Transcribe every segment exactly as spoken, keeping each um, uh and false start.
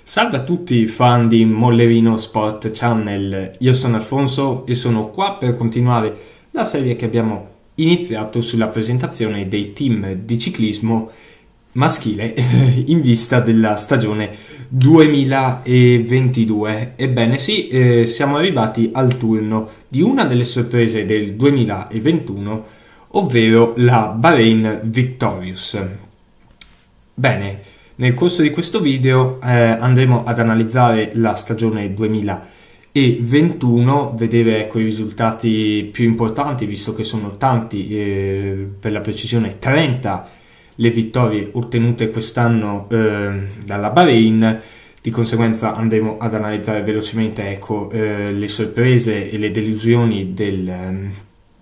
Salve a tutti fan di Mollerino Sport Channel, io sono Alfonso e sono qua per continuare la serie che abbiamo iniziato sulla presentazione dei team di ciclismo maschile in vista della stagione duemilaventidue. Ebbene sì, eh, siamo arrivati al turno di una delle sorprese del duemilaventuno, ovvero la Bahrain Victorious. Bene, nel corso di questo video eh, andremo ad analizzare la stagione duemilaventuno, vedere ecco, i risultati più importanti, visto che sono tanti, eh, per la precisione trenta le vittorie ottenute quest'anno eh, dalla Bahrain. Di conseguenza andremo ad analizzare velocemente ecco, eh, le sorprese e le delusioni del, eh,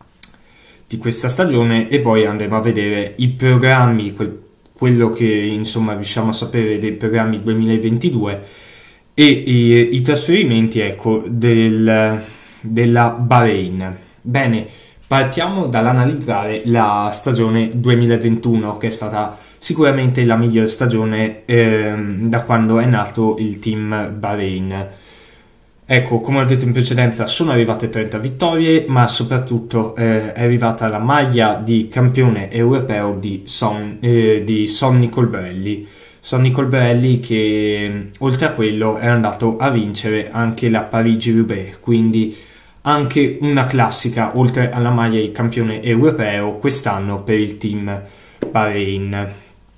di questa stagione, e poi andremo a vedere i programmi, quel quello che insomma riusciamo a sapere dei programmi duemilaventidue e i, i trasferimenti ecco, del, della Bahrain. Bene, partiamo dall'analizzare la stagione duemilaventuno, che è stata sicuramente la migliore stagione eh, da quando è nato il team Bahrain. Ecco, come ho detto in precedenza, sono arrivate trenta vittorie, ma soprattutto eh, è arrivata la maglia di campione europeo di, Son, eh, di Sonny Colbrelli. Sonny Colbrelli che, oltre a quello, è andato a vincere anche la Parigi-Roubaix, quindi anche una classica, oltre alla maglia di campione europeo, quest'anno per il team Bahrain.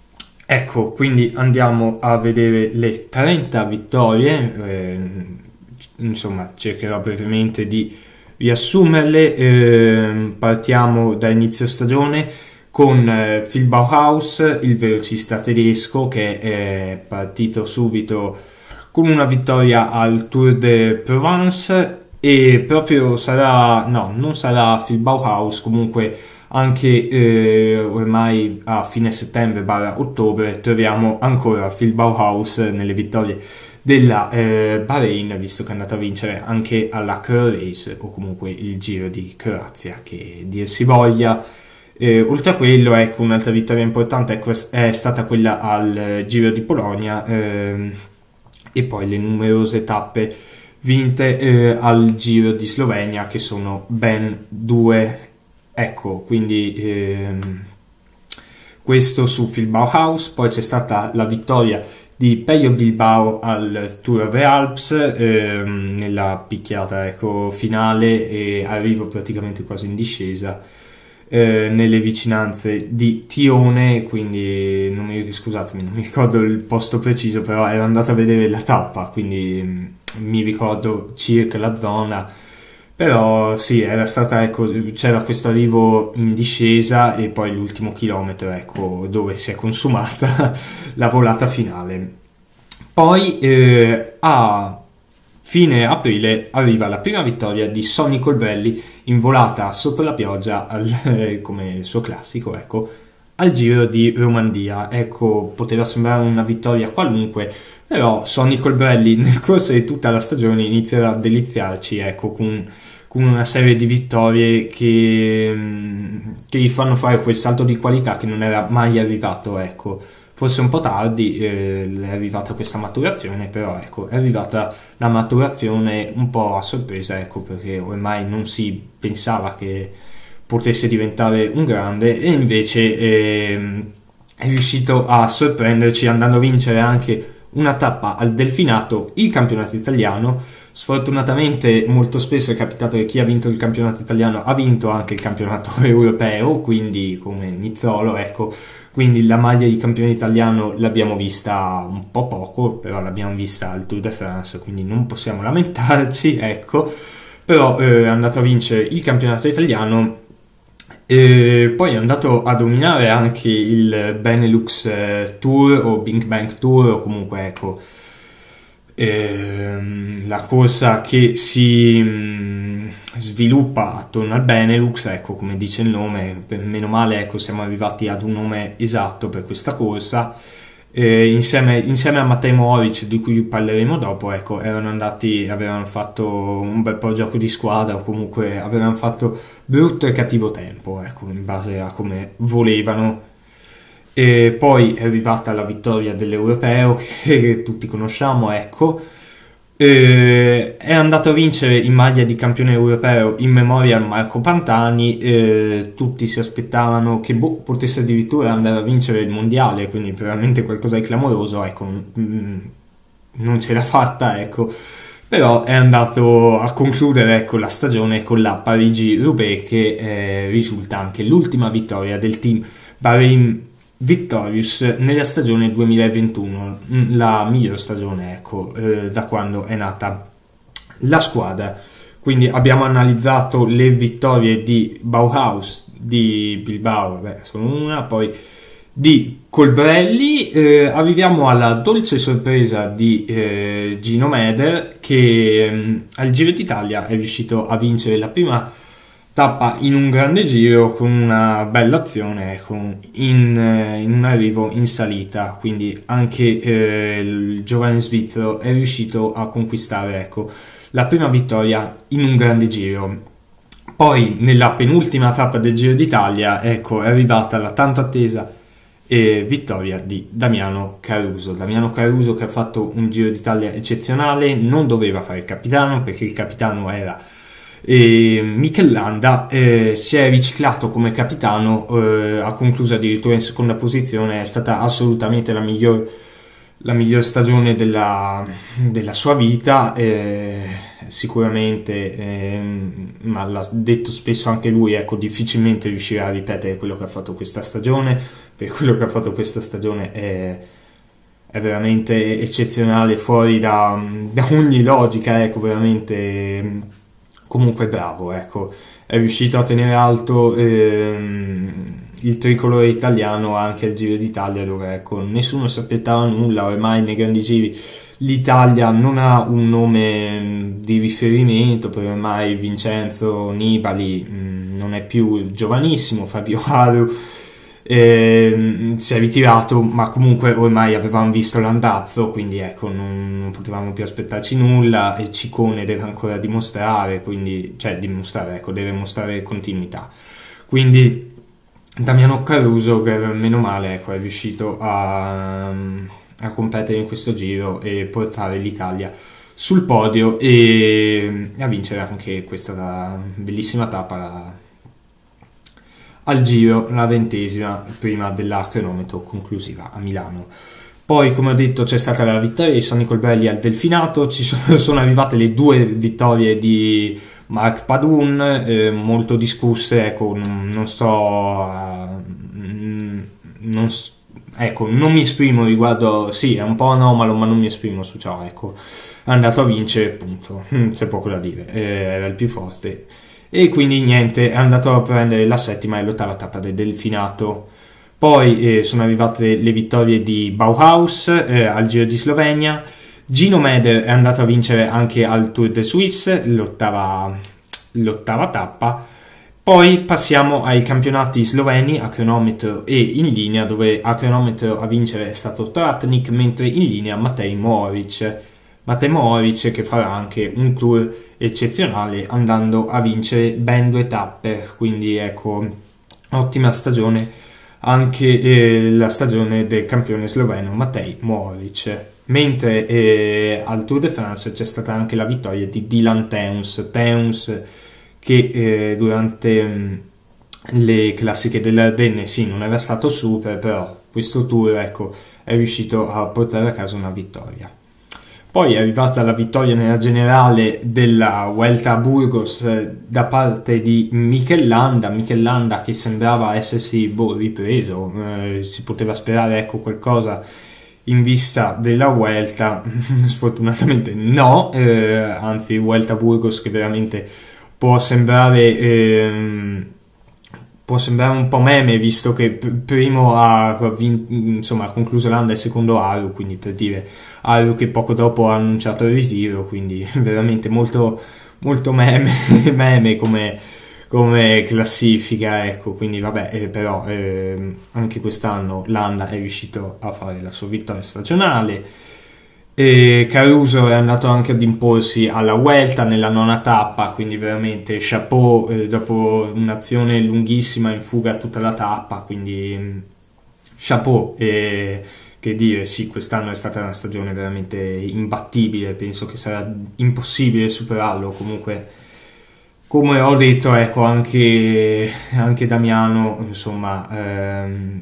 Ecco, quindi andiamo a vedere le trenta vittorie. Eh, Insomma, cercherò brevemente di riassumerle. Eh, partiamo da inizio stagione con eh, Phil Bauhaus, il velocista tedesco, che è partito subito con una vittoria al Tour de Provence, e proprio sarà, no, non sarà Phil Bauhaus, comunque anche eh, ormai a fine settembre barra ottobre troviamo ancora Phil Bauhaus nelle vittorie della eh, Bahrain, visto che è andata a vincere anche alla Cro Race, o comunque il Giro di Croazia, che dir si voglia. Eh, oltre a quello, ecco, un'altra vittoria importante ecco, è stata quella al Giro di Polonia, eh, e poi le numerose tappe vinte eh, al Giro di Slovenia, che sono ben due. Ecco, quindi ehm, questo su Phil Bauhaus. Poi c'è stata la vittoria di Pello Bilbao al Tour of the Alps, ehm, nella picchiata ecco, finale, e arrivo praticamente quasi in discesa eh, nelle vicinanze di Tione, quindi non mi, scusatemi, non mi ricordo il posto preciso, però ero andato a vedere la tappa, quindi mh, mi ricordo circa la zona. Però sì, era stata, ecco, c'era questo arrivo in discesa e poi l'ultimo chilometro, ecco, dove si è consumata la volata finale. Poi eh, a fine aprile arriva la prima vittoria di Sonny Colbrelli in volata sotto la pioggia, al, eh, come il suo classico, ecco, al Giro di Romandia. Ecco, poteva sembrare una vittoria qualunque, però Sonny Colbrelli nel corso di tutta la stagione inizierà a deliziarci, ecco, con, con una serie di vittorie che, che gli fanno fare quel salto di qualità che non era mai arrivato, ecco. Forse un po' tardi eh, è arrivata questa maturazione, però ecco, è arrivata la maturazione un po' a sorpresa, ecco, perché ormai non si pensava che potesse diventare un grande, e invece eh, è riuscito a sorprenderci andando a vincere anche una tappa al Delfinato, il campionato italiano. Sfortunatamente molto spesso è capitato che chi ha vinto il campionato italiano ha vinto anche il campionato europeo, quindi come Nizzolo, ecco, quindi la maglia di campione italiano l'abbiamo vista un po' poco, però l'abbiamo vista al Tour de France, quindi non possiamo lamentarci, ecco. Però eh, è andato a vincere il campionato italiano. E poi è andato a dominare anche il Benelux eh, Tour o Big Bang Tour, o comunque ecco ehm, la corsa che si mh, sviluppa attorno al Benelux, ecco, come dice il nome. Per meno male ecco, siamo arrivati ad un nome esatto per questa corsa. Eh, insieme, insieme a Matej Mohoric, di cui parleremo dopo, ecco, erano andati, avevano fatto un bel po' gioco di squadra, o comunque avevano fatto brutto e cattivo tempo, ecco, in base a come volevano. E poi è arrivata la vittoria dell'Europeo che, che tutti conosciamo, ecco. Eh, è andato a vincere in maglia di campione europeo in memorial Marco Pantani. Eh, tutti si aspettavano che boh, potesse addirittura andare a vincere il mondiale, quindi veramente qualcosa di clamoroso, ecco, mh, non ce l'ha fatta, ecco, però è andato a concludere, ecco, la stagione con la Parigi-Roubaix, che eh, risulta anche l'ultima vittoria del team Bahrain Victorious nella stagione duemilaventuno, la miglior stagione, ecco, eh, da quando è nata la squadra. Quindi abbiamo analizzato le vittorie di Bauhaus, di Bilbao, beh, sono una, poi di Colbrelli. Eh, arriviamo alla dolce sorpresa di eh, Gino Meder, che ehm, al Giro d'Italia è riuscito a vincere la prima tappa in un grande giro con una bella azione, ecco, in, in un arrivo in salita, quindi anche eh, il giovane svizzero è riuscito a conquistare, ecco, la prima vittoria in un grande giro. Poi nella penultima tappa del Giro d'Italia, ecco, è arrivata la tanto attesa eh, vittoria di Damiano Caruso. Damiano Caruso, che ha fatto un Giro d'Italia eccezionale, non doveva fare il capitano perché il capitano era E Mikel Landa, eh, si è riciclato come capitano, eh, ha concluso addirittura in seconda posizione. È stata assolutamente la miglior, la miglior stagione della, della sua vita, eh, sicuramente, eh, ma l'ha detto spesso anche lui, ecco, difficilmente riuscirà a ripetere quello che ha fatto questa stagione, perché quello che ha fatto questa stagione è, è veramente eccezionale, fuori da, da ogni logica, ecco, veramente. Comunque bravo, ecco, è riuscito a tenere alto ehm, il tricolore italiano anche al Giro d'Italia, dove, ecco, nessuno si aspettava nulla. Ormai nei grandi giri l'Italia non ha un nome di riferimento, per ormai Vincenzo Nibali mh, non è più giovanissimo, Fabio Aru Eh, si è ritirato, ma comunque ormai avevamo visto l'andazzo, quindi ecco, non, non potevamo più aspettarci nulla, e Ciccone deve ancora dimostrare, quindi, cioè dimostrare, ecco, deve mostrare continuità. Quindi Damiano Caruso, che meno male, ecco, è riuscito a, a competere in questo giro e portare l'Italia sul podio e a vincere anche questa bellissima tappa, la al Giro, la ventesima, prima della cronometro conclusiva a Milano. Poi, come ho detto, c'è stata la vittoria di Sonny Colbrelli al Delfinato, ci sono, sono arrivate le due vittorie di Mark Padun, eh, molto discusse, ecco, non, non sto... Uh, non, ecco, non mi esprimo riguardo, sì, è un po' anomalo, ma non mi esprimo su ciò, ecco, è andato a vincere, punto, c'è poco da dire, eh, era il più forte. E quindi niente, è andato a prendere la settima e l'ottava tappa del Delfinato. Poi eh, sono arrivate le vittorie di Bauhaus eh, al Giro di Slovenia. Gino Meder è andato a vincere anche al Tour de Suisse, l'ottava, l'ottava tappa. Poi passiamo ai campionati sloveni a cronometro e in linea, dove a cronometro a vincere è stato Tratnik, mentre in linea Matej Mohoric. Matej Mohoric, che farà anche un tour eccezionale andando a vincere ben due tappe, quindi ecco, ottima stagione anche eh, la stagione del campione sloveno Matej Mohoric. Mentre eh, al Tour de France c'è stata anche la vittoria di Dylan Teuns, Teuns che eh, durante mh, le classiche delle Ardenne sì, non era stato super, però questo tour, ecco, è riuscito a portare a casa una vittoria. Poi è arrivata la vittoria nella generale della Vuelta a Burgos da parte di Mikel Landa, Mikel Landa che sembrava essersi boh, ripreso, eh, si poteva sperare, ecco, qualcosa in vista della Vuelta, sfortunatamente no, eh, anzi Vuelta a Burgos che veramente può sembrare... Ehm, può sembrare un po' meme, visto che primo ha, insomma, ha concluso Landa e secondo Aru, quindi per dire Aru che poco dopo ha annunciato il ritiro, quindi veramente molto, molto meme, meme come, come classifica, ecco, quindi vabbè, eh, però eh, anche quest'anno Landa è riuscito a fare la sua vittoria stagionale. E Caruso è andato anche ad imporsi alla Vuelta nella nona tappa, quindi veramente chapeau, eh, dopo un'azione lunghissima in fuga tutta la tappa, quindi chapeau, e che dire, sì, quest'anno è stata una stagione veramente imbattibile, penso che sarà impossibile superarlo. Comunque, come ho detto, ecco, anche, anche Damiano, insomma, ehm,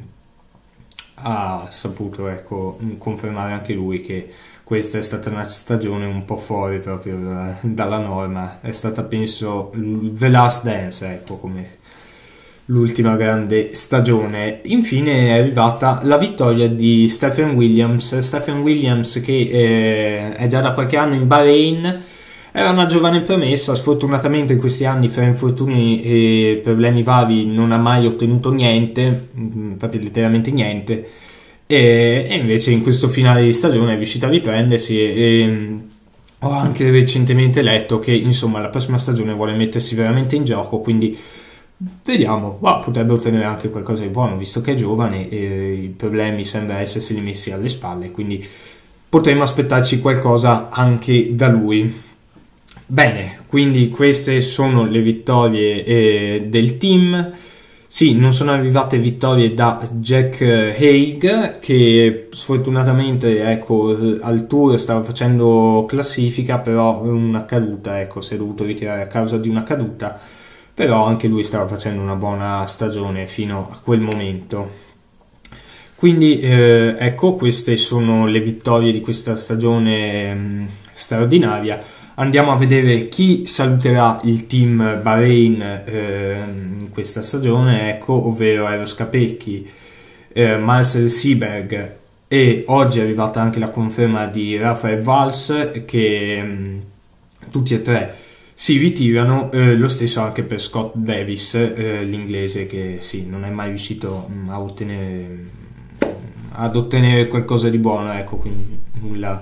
ha saputo, ecco, confermare anche lui che questa è stata una stagione un po' fuori proprio da- dalla norma. È stata, penso, l- The Last Dance, ecco, come l'ultima grande stagione. Infine è arrivata la vittoria di Stephen Williams. Stephen Williams, che eh, è già da qualche anno in Bahrain, era una giovane promessa. Sfortunatamente in questi anni, fra infortuni e problemi vari, non ha mai ottenuto niente, mm, proprio letteralmente niente. E, e invece in questo finale di stagione è riuscito a riprendersi, e, e ho anche recentemente letto che, insomma, la prossima stagione vuole mettersi veramente in gioco, quindi vediamo. Ma potrebbe ottenere anche qualcosa di buono, visto che è giovane e i problemi sembra essersi messi alle spalle, quindi potremmo aspettarci qualcosa anche da lui. Bene, quindi queste sono le vittorie eh, del team. Sì, non sono arrivate vittorie da Jack Haig, che sfortunatamente, ecco, al tour stava facendo classifica, però una caduta, ecco, si è dovuto ritirare a causa di una caduta, però anche lui stava facendo una buona stagione fino a quel momento. Quindi eh, ecco, queste sono le vittorie di questa stagione mh, straordinaria. Andiamo a vedere chi saluterà il team Bahrain eh, in questa stagione, ecco, ovvero Eros Capecchi, eh, Marcel Seeberg, e oggi è arrivata anche la conferma di Rafael Valls, che mh, tutti e tre si ritirano. Eh, lo stesso anche per Scott Davis, eh, l'inglese, che sì, non è mai riuscito mh, a ottenere ad ottenere qualcosa di buono, ecco, quindi nulla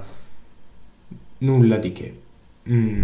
nulla di che. Mm.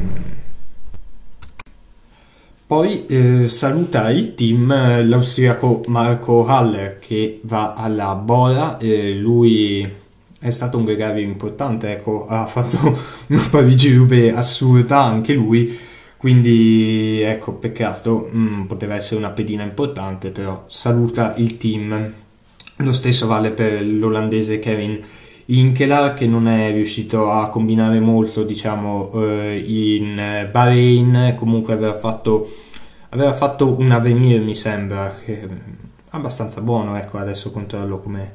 Poi eh, saluta il team eh, l'austriaco Marco Haller, che va alla Bora. Eh, lui è stato un gregario importante, ecco, ha fatto una Parigi-Roubaix assurda anche lui, quindi ecco, peccato, mm, poteva essere una pedina importante, però saluta il team. Lo stesso vale per l'olandese Kevin Inkela, che non è riuscito a combinare molto, diciamo, eh, in Bahrain. Comunque aveva fatto, aveva fatto un Avenir, mi sembra, che è abbastanza buono, ecco, adesso controllo come...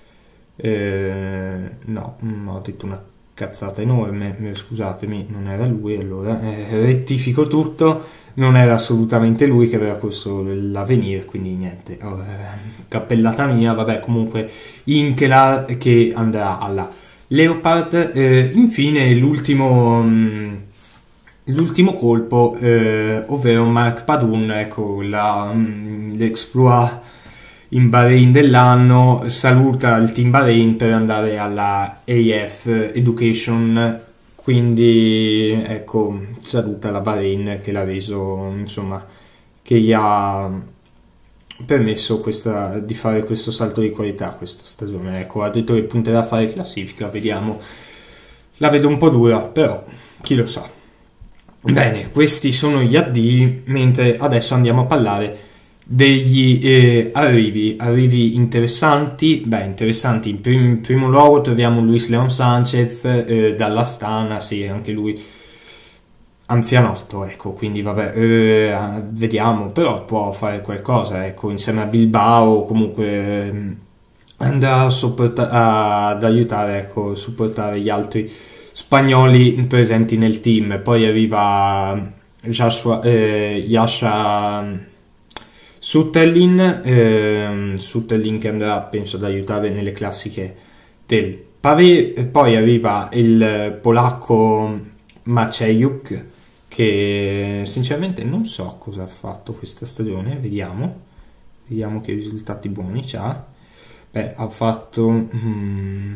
Eh, no, mm, ho detto una cazzata enorme, eh, scusatemi, non era lui, allora eh, rettifico tutto. Non era assolutamente lui che aveva corso l'Avenir, quindi niente, oh, eh, cappellata mia. Vabbè, comunque Inkela che andrà alla Leopard. Eh, infine l'ultimo mh, l'ultimo colpo, eh, ovvero Mark Padun, ecco, la, mh, l'exploit in Bahrain dell'anno. Saluta il team Bahrain per andare alla A F Education, quindi ecco, saluta la Bahrain che l'ha reso, insomma, che gli ha permesso questa, di fare questo salto di qualità questa stagione. Ecco, ha detto che punterà a fare classifica, vediamo, la vedo un po' dura, però chi lo sa. Bene, questi sono gli addii, mentre adesso andiamo a parlare degli eh, arrivi, arrivi interessanti. Beh, interessanti, in, prim- in primo luogo troviamo Luis Leon Sanchez eh, dall'Astana, sì, anche lui anzianotto, ecco, quindi vabbè, eh, vediamo, però può fare qualcosa, ecco, insieme a Bilbao, comunque eh, andrà a sopporta- a- ad aiutare, ecco, supportare gli altri spagnoli presenti nel team. Poi arriva Joshua, eh, Yasha Sutterlin, ehm, Sutterlin che andrà, penso, ad aiutare nelle classiche del Pavé. E poi arriva il polacco Maciejuk, che sinceramente non so cosa ha fatto questa stagione, vediamo, vediamo che risultati buoni c'ha. Beh, ha fatto... Hmm,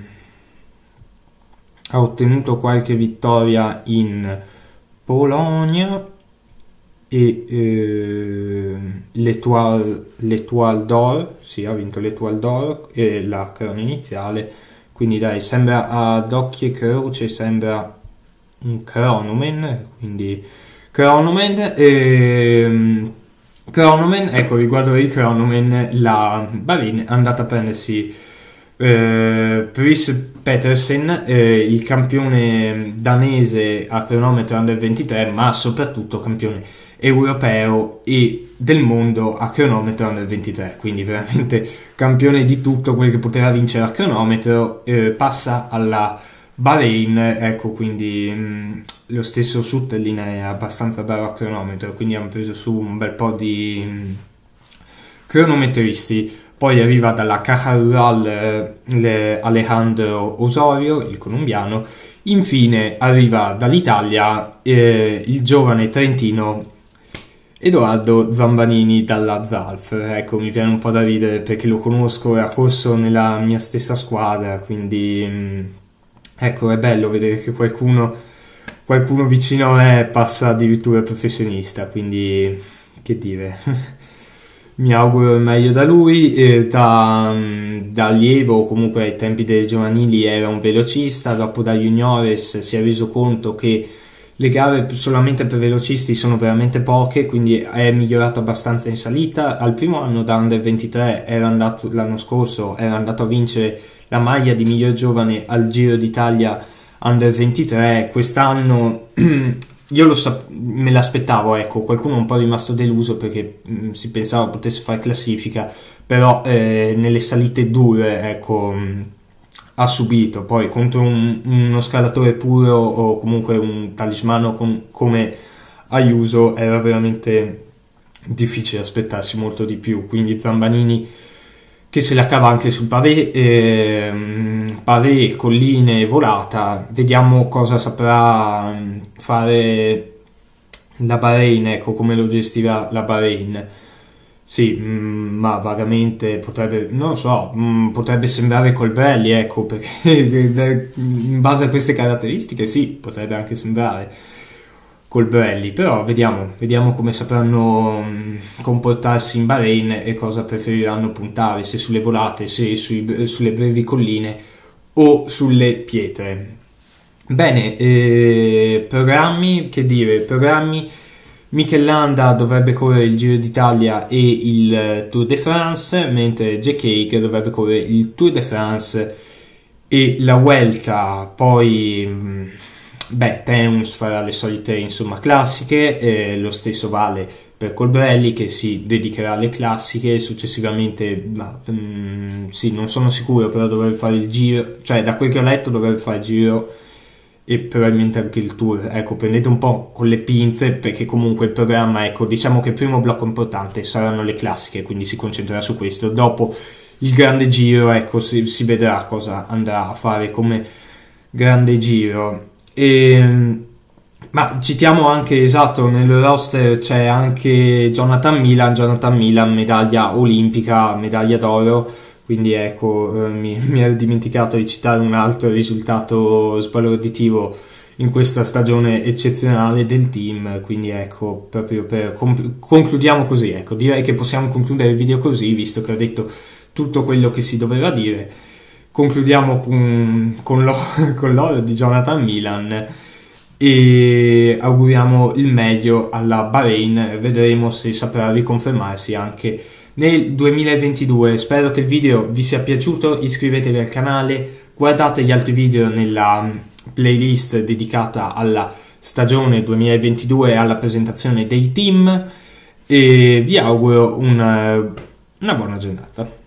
ha ottenuto qualche vittoria in Polonia e eh, l'Etoile, l'Etoile d'Or, sì, ha vinto l'Etoile d'Or e la corona iniziale, quindi dai, sembra ad occhio e croce, sembra un cronoman, quindi cronoman. E, Kronomen, ecco, riguardo i Kronomen, la Bahrain è andata a prendersi eh, Dries Petersen, eh, il campione danese a cronometro under ventitré, ma soprattutto campione europeo e del mondo a cronometro under ventitré, quindi veramente campione di tutto quel che poteva vincere a cronometro, eh, passa alla Bahrain, ecco, quindi mh, lo stesso Sutterlin è abbastanza bravo a cronometro, quindi hanno preso su un bel po' di mh, cronometristi. Poi arriva dalla Caja Rural eh, Alejandro Osorio, il colombiano. Infine arriva dall'Italia eh, il giovane trentino Edoardo Zambanini dalla Zalf. Ecco, mi viene un po' da ridere perché lo conosco, ha corso nella mia stessa squadra, quindi mh, ecco, è bello vedere che qualcuno, qualcuno vicino a me passa addirittura professionista, quindi che dire, mi auguro il meglio da lui. E da, da allievo, o comunque ai tempi delle giovanili, era un velocista, dopo da juniores si è reso conto che le gare solamente per velocisti sono veramente poche, quindi è migliorato abbastanza in salita. Al primo anno da under ventitré era andato, l'anno scorso era andato a vincere la maglia di miglior giovane al Giro d'Italia under ventitré. Quest'anno io lo sap- me l'aspettavo, ecco, qualcuno è un po' rimasto deluso perché mh, si pensava potesse fare classifica, però eh, nelle salite dure, ecco, mh, ha subito. Poi contro un, uno scalatore puro o comunque un talismano con, come Ayuso era veramente difficile aspettarsi molto di più, quindi Zambanini che se la cava anche sul pavé, ehm, pavé, colline, volata. Vediamo cosa saprà fare la Bahrain, ecco, come lo gestirà la Bahrain. Sì, mh, ma vagamente potrebbe, non lo so, mh, potrebbe sembrare Colbrelli, ecco, perché in base a queste caratteristiche sì, potrebbe anche sembrare Colbrelli, però vediamo, vediamo come sapranno mh, comportarsi in Bahrain e cosa preferiranno puntare, se sulle volate, se sui, sulle brevi colline o sulle pietre. Bene, eh, programmi, che dire, programmi. Mikel Landa dovrebbe correre il Giro d'Italia e il Tour de France, mentre Jack Haig dovrebbe correre il Tour de France e la Vuelta. Poi beh, Teuns farà le solite, insomma, classiche, eh, lo stesso vale per Colbrelli che si dedicherà alle classiche. Successivamente ma, mh, sì, non sono sicuro, però dovrebbe fare il Giro, cioè da quel che ho letto dovrebbe fare il Giro e probabilmente anche il Tour. Ecco, prendete un po' con le pinze perché comunque il programma, ecco, diciamo che il primo blocco importante saranno le classiche, quindi si concentrerà su questo. Dopo il grande giro, ecco, si, si vedrà cosa andrà a fare come grande giro. E, ma citiamo anche, esatto, nel roster c'è anche Jonathan Milan, Jonathan Milan medaglia olimpica, medaglia d'oro. Quindi ecco, eh, mi, mi ero dimenticato di citare un altro risultato sbalorditivo in questa stagione eccezionale del team. Quindi ecco, proprio per comp- concludiamo così, ecco, direi che possiamo concludere il video così, visto che ho detto tutto quello che si doveva dire. Concludiamo con, con, l'oro, con l'oro di Jonathan Milan e auguriamo il meglio alla Bahrain. Vedremo se saprà riconfermarsi anche nel duemilaventidue. Spero che il video vi sia piaciuto, iscrivetevi al canale, guardate gli altri video nella playlist dedicata alla stagione duemilaventidue e alla presentazione dei team e vi auguro una, una buona giornata.